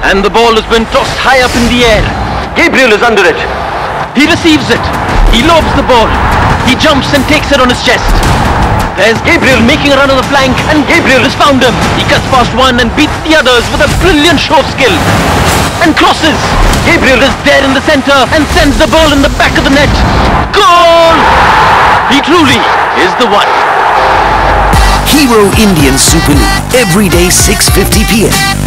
And the ball has been tossed high up in the air. Gabriel is under it. He receives it. He lobs the ball. He jumps and takes it on his chest. There's Gabriel making a run on the flank, and Gabriel has found him. He cuts past one and beats the others with a brilliant show of skill. And crosses. Gabriel is there in the center and sends the ball in the back of the net. Goal! He truly is the one. Hero Indian Super League, every day 6:50 p.m.